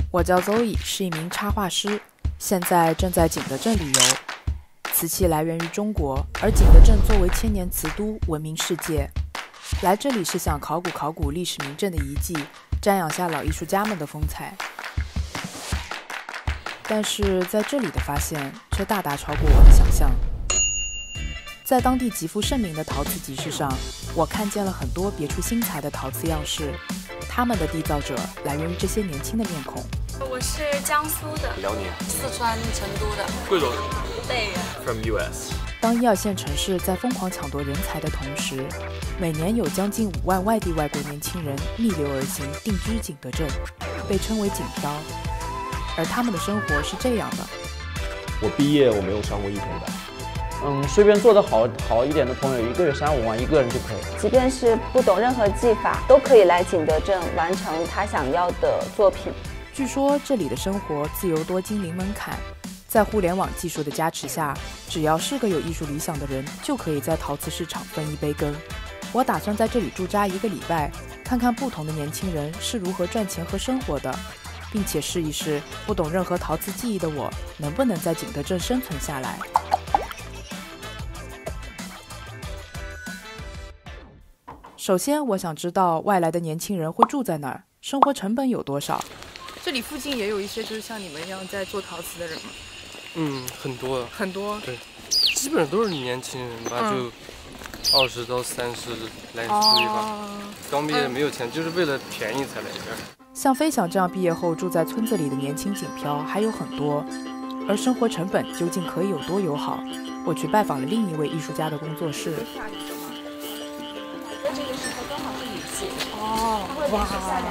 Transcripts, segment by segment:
我叫 Zoe， 是一名插画师，现在正在景德镇旅游。瓷器来源于中国，而景德镇作为千年瓷都，闻名世界。来这里是想考古历史名镇的遗迹，瞻仰下老艺术家们的风采。但是在这里的发现却大大超过我的想象。在当地极负盛名的陶瓷集市上，我看见了很多别出心裁的陶瓷样式，他们的缔造者来源于这些年轻的面孔。 我是江苏的， 辽宁、 四川成都的， 贵州湖北人。 from US。 当一二线城市在疯狂抢夺人才的同时，每年有将近5万外地外国年轻人逆流而行，定居景德镇，被称为景漂。而他们的生活是这样的： 我毕业我没有上过1天班。 随便做得好一点的朋友，一个月3、5万，一个人就可以。 即便是不懂任何技法，都可以来景德镇完成他想要的作品。 据说这里的生活自由多金零门槛，在互联网技术的加持下，只要是个有艺术理想的人，就可以在陶瓷市场分一杯羹。我打算在这里驻扎1个礼拜，看看不同的年轻人是如何赚钱和生活的，并且试一试不懂任何陶瓷技艺的我能不能在景德镇生存下来。首先，我想知道外来的年轻人会住在哪儿，生活成本有多少？ 这里附近也有一些就是像你们一样在做陶瓷的人吗？ 很多。 很多。 对，基本上都是年轻人吧，就20到30来岁吧。刚毕业没有钱，就是为了便宜才来这儿。 像飞翔这样毕业后住在村子里的年轻景漂还有很多，而生活成本究竟可以有多友好？我去拜访了另一位艺术家的工作室。 那这个时候刚好是雨季哇！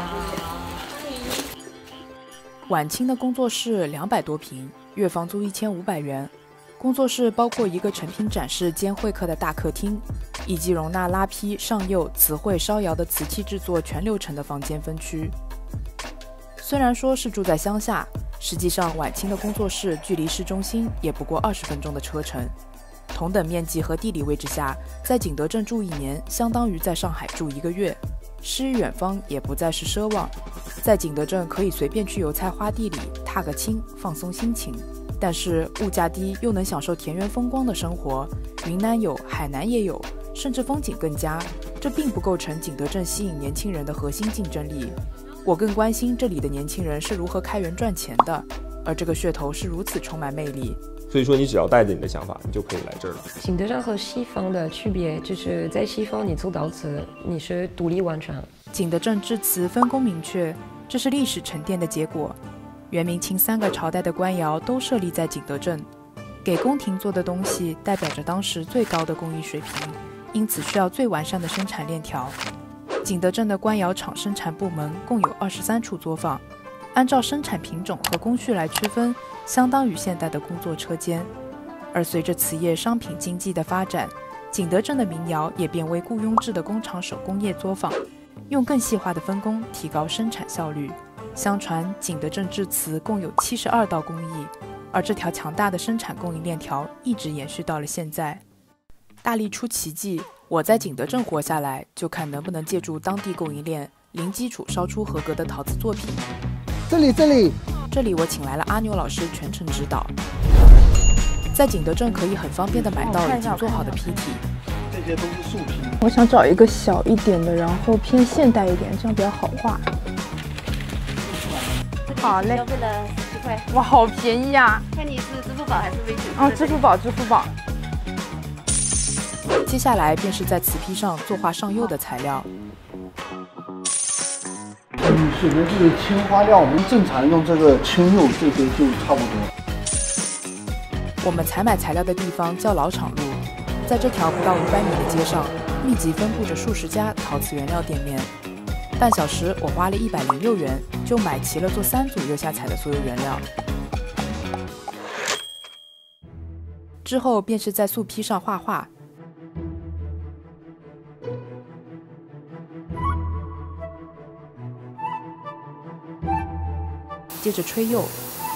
晚清的工作室200多平，月房租1500元。工作室包括一个成品展示兼会客的大客厅，以及容纳拉坯、上釉、瓷绘、烧窑的瓷器制作全流程的房间分区。虽然说是住在乡下，实际上晚清的工作室距离市中心也不过20分钟的车程。同等面积和地理位置下，在景德镇住1年，相当于在上海住1个月。诗与远方也不再是奢望，在景德镇可以随便去油菜花地里踏个青，放松心情。但是物价低又能享受田园风光的生活，云南有，海南也有，甚至风景更佳，这并不构成景德镇吸引年轻人的核心竞争力。我更关心这里的年轻人是如何开源赚钱的，而这个噱头是如此充满魅力。 所以说，你只要带着你的想法，你就可以来这儿了。 景德镇和西方的区别就是在西方，你做陶瓷你是独立完成。 景德镇制瓷分工明确，这是历史沉淀的结果。元明清3个朝代的官窑都设立在景德镇，给宫廷做的东西代表着当时最高的工艺水平，因此需要最完善的生产链条。景德镇的官窑厂生产部门共有23处作坊，按照生产品种和工序来区分，相当于现代的工作车间。而随着瓷业商品经济的发展，景德镇的民窑也变为雇佣制的工厂手工业作坊，用更细化的分工提高生产效率。相传景德镇制瓷共有72道工艺，而这条强大的生产供应链条一直延续到了现在。大力出奇迹，我在景德镇活下来，就看能不能借助当地供应链，零基础烧出合格的陶瓷作品。 这里我请来了阿牛老师全程指导。在景德镇可以很方便的买到已经做好的坯体， 这些都是素坯。 我想找一个小一点的，然后偏现代一点，这样比较好画。好嘞， 消费了40块。 哇，好便宜啊！ 看你是支付宝还是微信？ 支付宝。 接下来便是在瓷坯上作画上釉的材料。 选的这个青花料，我们正常用这个青釉，这些就差不多。 我们采买材料的地方叫老厂路，在这条不到500米的街上，密集分布着数十家陶瓷原料店面。半小时我花了106元，就买齐了做3组釉下彩的所有原料。之后便是在素坯上画画。接着吹釉，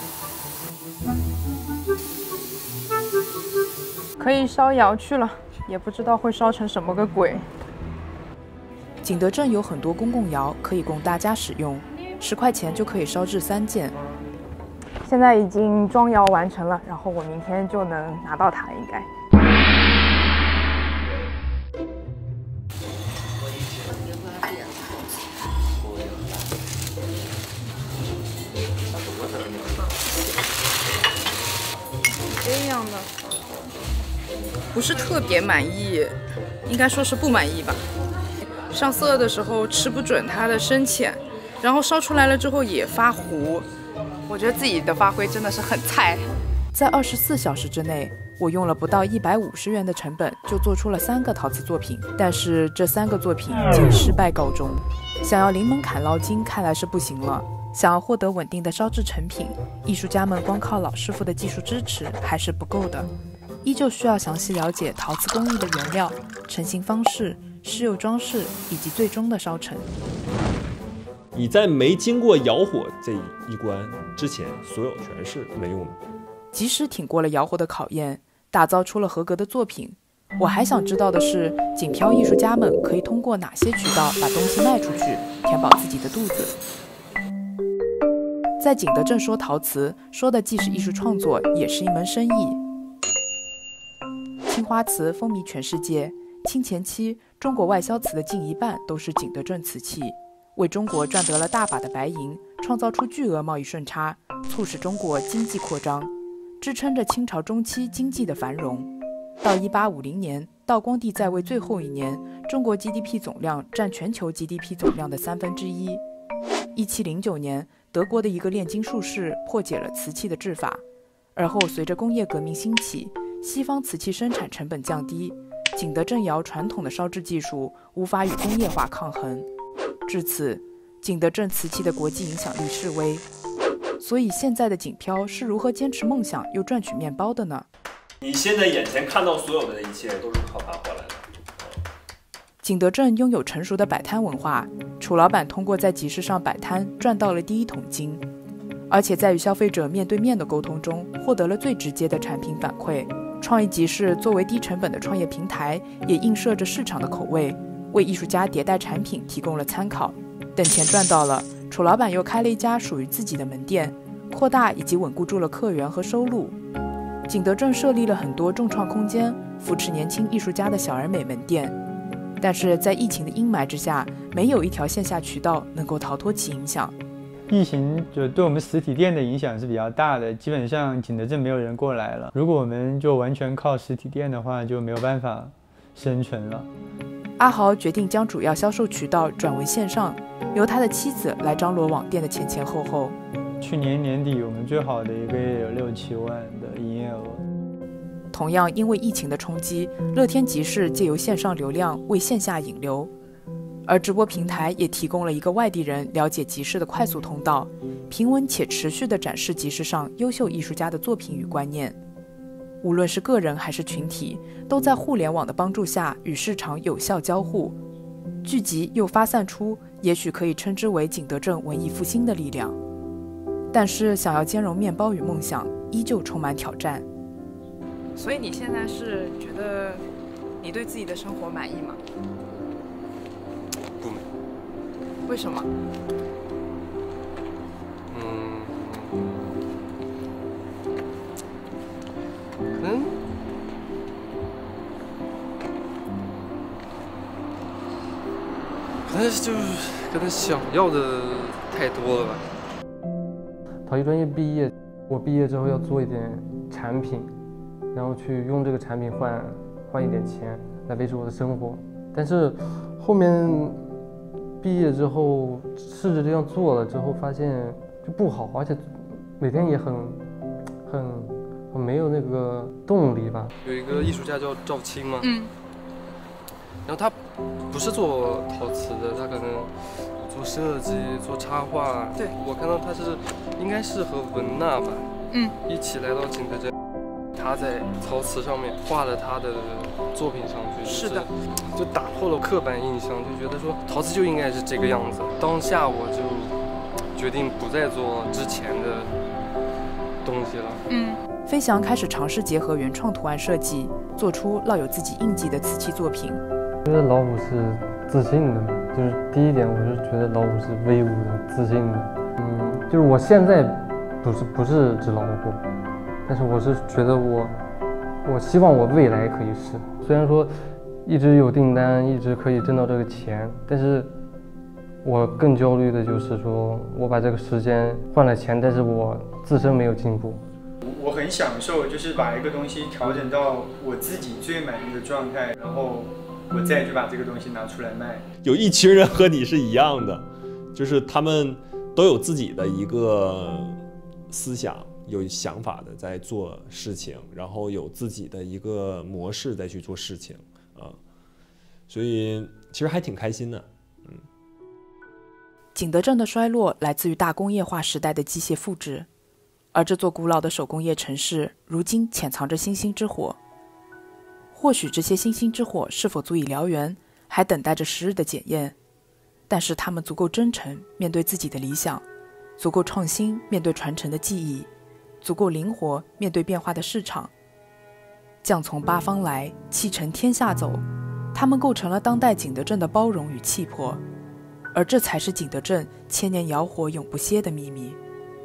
可以烧窑去了，也不知道会烧成什么个鬼。 景德镇有很多公共窑可以供大家使用， 10块钱就可以烧制3件。 现在已经装窑完成了，然后我明天就能拿到它，应该。 这样的，不是特别满意，应该说是不满意吧。上色的时候吃不准它的深浅，然后烧出来了之后也发糊。我觉得自己的发挥真的是很菜。 在24小时之内，我用了不到150元的成本就做出了3个陶瓷作品，但是这3个作品均失败告终。想要零门槛捞金，看来是不行了。想要获得稳定的烧制成品，艺术家们光靠老师傅的技术支持还是不够的，依旧需要详细了解陶瓷工艺的原料、成型方式、施釉装饰以及最终的烧成。 你在没经过窑火这一关之前，所有全是没用的。 即使挺过了窑火的考验，打造出了合格的作品，我还想知道的是，锦漂艺术家们可以通过哪些渠道把东西卖出去，填饱自己的肚子。在景德镇说陶瓷，说的既是艺术创作，也是一门生意。青花瓷风靡全世界，清前期中国外销瓷的近1半都是景德镇瓷器，为中国赚得了大把的白银，创造出巨额贸易顺差，促使中国经济扩张，支撑着清朝中期经济的繁荣。到1850年，道光帝在位最后1年，中国 GDP 总量占全球 GDP 总量的1/3。1709年，德国的一个炼金术士破解了瓷器的制法，而后随着工业革命兴起，西方瓷器生产成本降低，景德镇窑传统的烧制技术无法与工业化抗衡，至此，景德镇瓷器的国际影响力式微。所以现在的锦漂是如何坚持梦想又赚取面包的呢？ 你现在眼前看到所有的一切都是靠它换来的。 景德镇拥有成熟的摆摊文化，楚老板通过在集市上摆摊赚到了第1桶金，而且在与消费者面对面的沟通中获得了最直接的产品反馈。创意集市作为低成本的创业平台，也映射着市场的口味，为艺术家迭代产品提供了参考。等钱赚到了，楚老板又开了一家属于自己的门店，扩大以及稳固住了客源和收入。景德镇设立了很多众创空间，扶持年轻艺术家的小而美门店。但是在疫情的阴霾之下，没有一条线下渠道能够逃脱其影响。 疫情就对我们实体店的影响是比较大的，基本上景德镇没有人过来了。如果我们就完全靠实体店的话，就没有办法生存了。 阿豪决定将主要销售渠道转为线上，由他的妻子来张罗网店的前前后后。 去年年底我们最好的一个月有6-7万的营业额。 同样因为疫情的冲击，乐天集市借由线上流量为线下引流，而直播平台也提供了一个外地人了解集市的快速通道，平稳且持续地展示集市上优秀艺术家的作品与观念。无论是个人还是群体，都在互联网的帮助下与市场有效交互，聚集又发散出也许可以称之为景德镇文艺复兴的力量。但是想要兼容面包与梦想，依旧充满挑战。 所以你现在是觉得你对自己的生活满意吗？ 不满。 为什么？ 可能想要的太多了吧。 陶艺专业毕业，我毕业之后要做一点产品，然后去用这个产品换一点钱来维持我的生活。但是后面毕业之后试着这样做了之后，发现就不好，而且每天也很没有那个动力吧。 有一个艺术家叫赵青嘛，然后他不是做陶瓷的，他可能做设计、做插画。 对， 我看到他应该是和文娜吧，一起来到景德镇。他在陶瓷上面画了他的作品上去， 是的， 就打破了刻板印象，就觉得说陶瓷就应该是这个样子。当下我就决定不再做之前的东西了。 飞翔开始尝试结合原创图案设计，做出烙有自己印记的瓷器作品。 我觉得老虎是自信的。 就是第一点，我是觉得老虎是威武的、自信的。就是我现在不是只老虎，但是我是觉得我希望我未来可以是。虽然说一直有订单，一直可以挣到这个钱，但是我更焦虑的就是说我把这个时间换了钱，但是我自身没有进步。 我很享受，就是把一个东西调整到我自己最满意的状态，然后我再去把这个东西拿出来卖。 有一群人和你是一样的，就是他们都有自己的一个思想，有想法的在做事情，然后有自己的一个模式在去做事情啊，所以其实还挺开心的。 景德镇的衰落来自于大工业化时代的机械复制，而这座古老的手工业城市如今潜藏着星星之火。或许这些星星之火是否足以燎原，还等待着时日的检验，但是他们足够真诚面对自己的理想，足够创新面对传承的记忆，足够灵活面对变化的市场。将从八方来，气沉天下走，他们构成了当代景德镇的包容与气魄，而这才是景德镇千年窑火永不歇的秘密。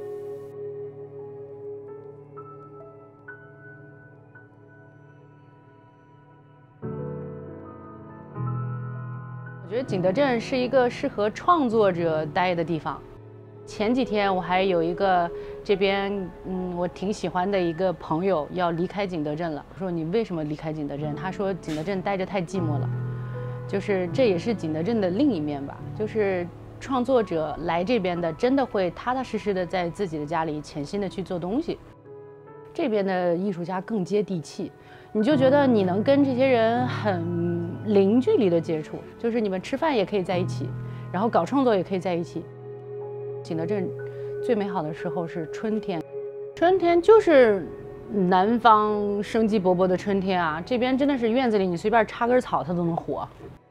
我觉得景德镇是一个适合创作者待的地方。前几天我还有一个这边我挺喜欢的一个朋友要离开景德镇了，我说你为什么离开景德镇？他说景德镇待着太寂寞了，就是这也是景德镇的另一面吧，就是创作者来这边的真的会踏踏实实的在自己的家里潜心的去做东西，这边的艺术家更接地气，你就觉得你能跟这些人很零距离的接触，就是你们吃饭也可以在一起，然后搞创作也可以在一起。景德镇最美好的时候是春天，春天就是南方生机勃勃的春天啊，这边真的是院子里你随便插根草它都能活。